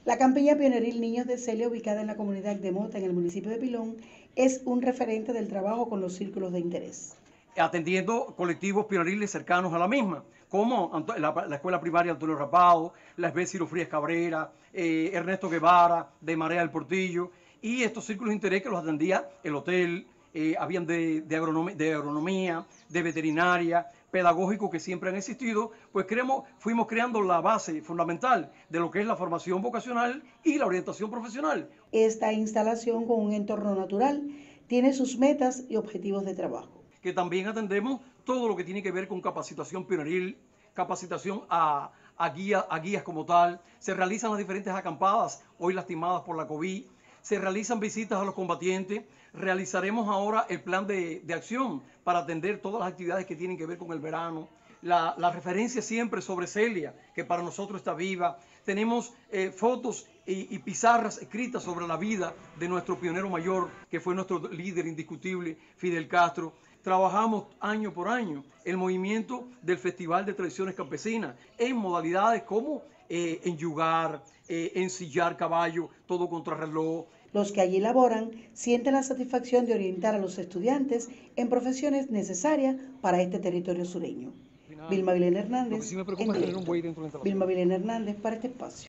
La campiña pioneril Niños de Celia, ubicada en la comunidad de Mota, en el municipio de Pilón, es un referente del trabajo con los círculos de interés. Atendiendo colectivos pionieriles cercanos a la misma, como la Escuela Primaria Antonio Rapado, la SB Ciro Frías Cabrera, Ernesto Guevara, de Marea del Portillo, y estos círculos de interés que los atendía el hotel, habían de agronomía, de veterinaria, pedagógicos que siempre han existido, pues fuimos creando la base fundamental de lo que es la formación vocacional y la orientación profesional. Esta instalación, con un entorno natural, tiene sus metas y objetivos de trabajo. Que también atendemos todo lo que tiene que ver con capacitación pioneril, capacitación a guías como tal. Se realizan las diferentes acampadas, hoy lastimadas por la COVID. Se realizan visitas a los combatientes. Realizaremos ahora el plan de acción para atender todas las actividades que tienen que ver con el verano. La referencia siempre sobre Celia, que para nosotros está viva. Tenemos fotos y pizarras escritas sobre la vida de nuestro pionero mayor, que fue nuestro líder indiscutible, Fidel Castro. Trabajamos año por año el movimiento del Festival de Tradiciones Campesinas en modalidades como enyugar, ensillar caballo, todo contrarreloj. Los que allí laboran sienten la satisfacción de orientar a los estudiantes en profesiones necesarias para este territorio sureño. Vilma Vilena Hernández, en directo. Vilma Vilena Hernández para este espacio.